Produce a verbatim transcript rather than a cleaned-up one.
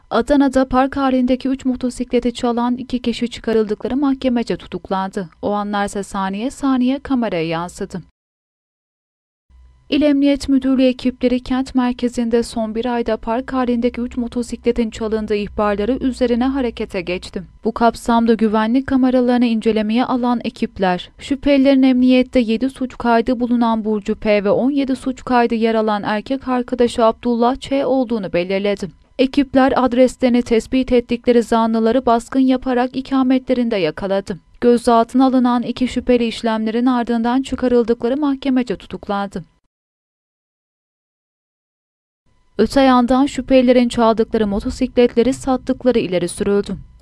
Adana'da park halindeki üç motosikleti çalan iki kişi çıkarıldıkları mahkemece tutuklandı. O anlar ise saniye saniye kameraya yansıdı. İl Emniyet Müdürlüğü ekipleri kent merkezinde son bir ayda park halindeki üç motosikletin çalındığı ihbarları üzerine harekete geçti. Bu kapsamda güvenlik kameralarını incelemeye alan ekipler, şüphelilerin emniyette yedi suç kaydı bulunan Burcu P ve on yedi suç kaydı yer alan erkek arkadaşı Abdullah Ç olduğunu belirledi. Ekipler adreslerini tespit ettikleri zanlıları baskın yaparak ikametlerinde yakaladı. Gözaltına alınan iki şüpheli işlemlerin ardından çıkarıldıkları mahkemece tutuklandı. Öte yandan şüphelilerin çaldıkları motosikletleri sattıkları ileri sürüldü.